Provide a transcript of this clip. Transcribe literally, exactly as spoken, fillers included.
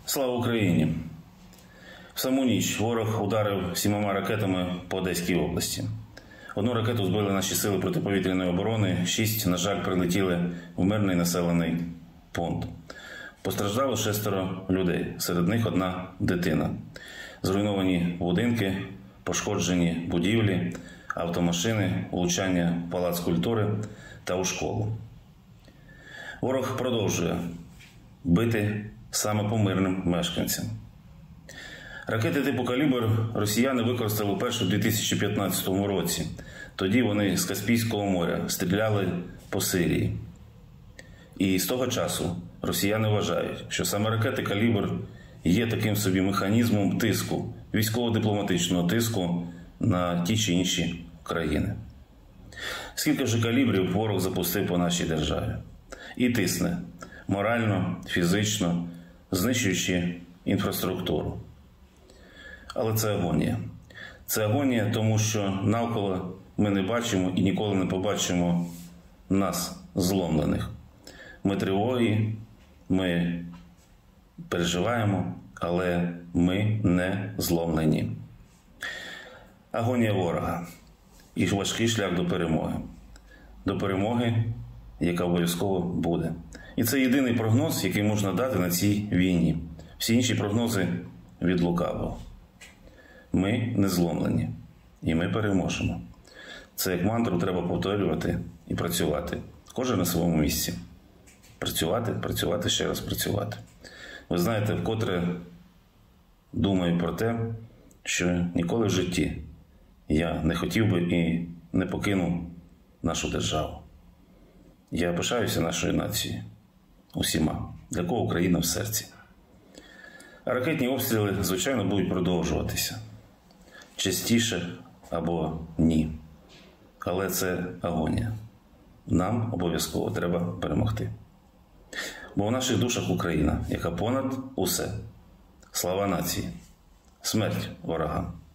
Слава Україні! В саму ніч ворог ударив сімома ракетами по Одеській області. Одну ракету збили наші сили протиповітряної оборони, шість, на жаль, прилетіли в мирний населений пункт. Постраждало шестеро людей, серед них одна дитина. Зруйновані будинки, пошкоджені будівлі, автомашини, влучання в палац культури та у школу. Ворог продовжує бити саме по мирним мешканцям. Ракети типу «Калібр» росіяни використали вперше у дві тисячі п'ятнадцятому році. Тоді вони з Каспійського моря стріляли по Сирії. І з того часу росіяни вважають, що саме ракети «Калібр» є таким собі механізмом тиску, військово-дипломатичного тиску на ті чи інші країни. Скільки вже калібрів ворог запустив по нашій державі? І тисне морально, фізично, знищуючи інфраструктуру. Але це агонія. Це агонія, тому що навколо ми не бачимо і ніколи не побачимо нас, зломлених. Ми тривогі, ми переживаємо, але ми не зломлені. Агонія ворога і важкий шлях до перемоги. До перемоги, яка обов'язково буде. І це єдиний прогноз, який можна дати на цій війні. Всі інші прогнози від лукавого. Ми не зломлені. І ми переможемо. Це як мантру треба повторювати і працювати. Кожен на своєму місці. Працювати, працювати, ще раз працювати. Ви знаєте, вкотре думаю про те, що ніколи в житті я не хотів би і не покинув нашу державу. Я пишаюся нашою нацією. Усіма. Для кого Україна в серці. А ракетні обстріли, звичайно, будуть продовжуватися. Частіше або ні. Але це агонія. Нам обов'язково треба перемогти. Бо в наших душах Україна, яка понад усе. Слава нації. Смерть ворогам.